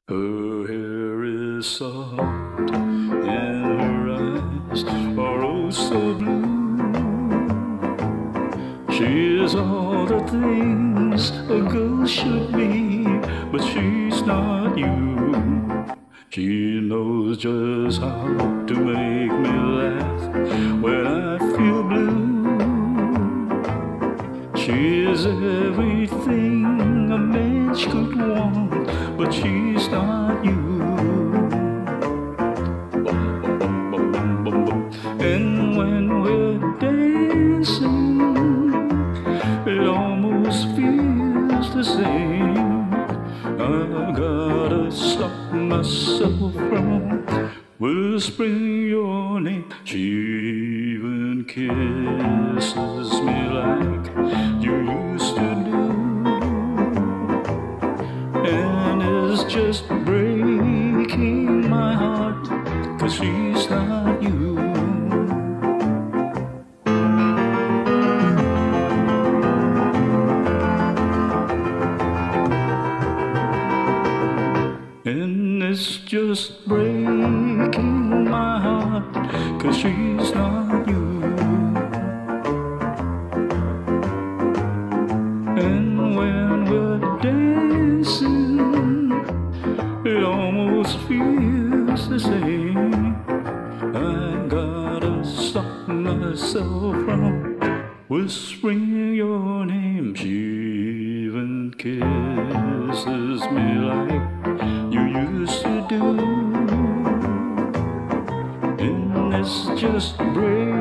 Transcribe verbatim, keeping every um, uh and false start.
Her hair is soft and her eyes are oh so blue. She is all the things a girl should be, but she's not you. She knows just how to make me laugh when I feel blue. She is everything a match could want, but she's not you. And when we're dancing, it almost feels the same. I gotta stop myself from whispering your name. She even kisses me like you used to do, and it's just breaking my heart, 'cause she's not you. And it's just breaking my heart, 'cause she's not you. And when we're dancing, it almost feels the same. I gotta stop myself from whispering your name. She even kisses me like you used to do, and it's just breaking